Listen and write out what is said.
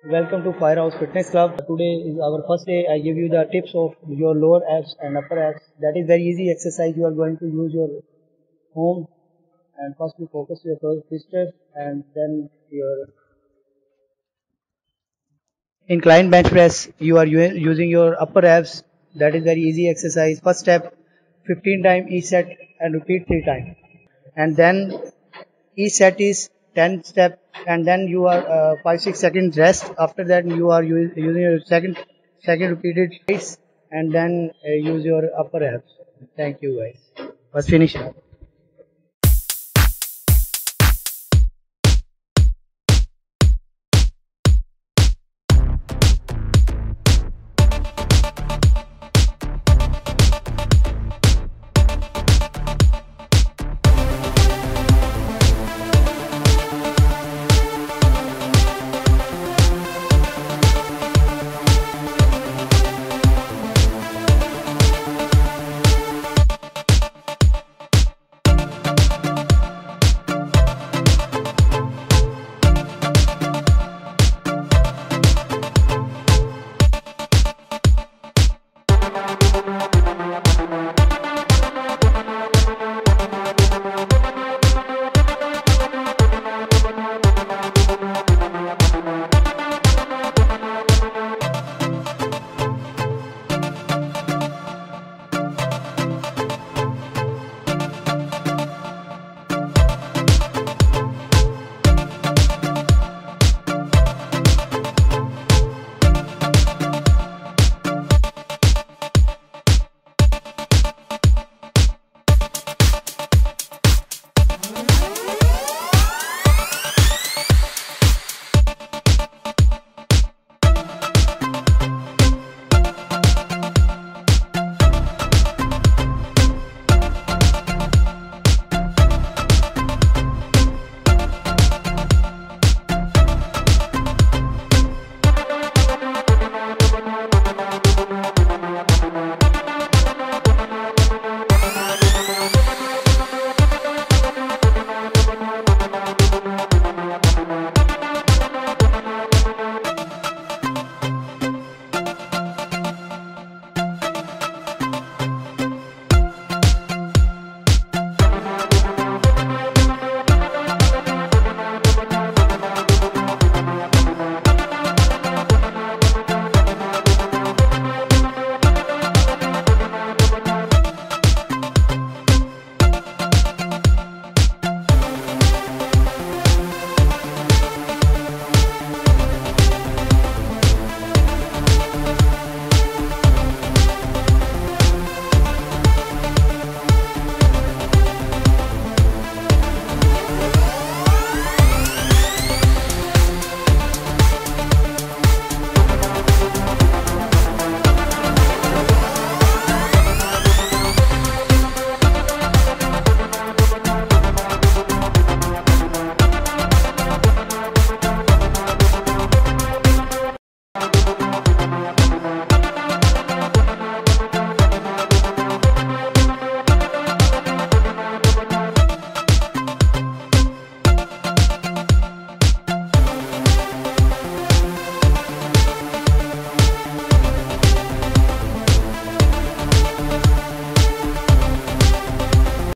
Welcome to Firehouse Fitness Club. Today is our first day. I give you the tips of your lower abs and upper abs. That is very easy exercise. You are going to use your home and first you focus your twisters and then your incline bench press. You are using your upper abs. That is very easy exercise. First step, 15 times each set and repeat 3 times. And then each set is 10 step and then you are 5-6 seconds rest. After that you are using your second repeated twice and then use your upper abs. Thank you guys. Was finished.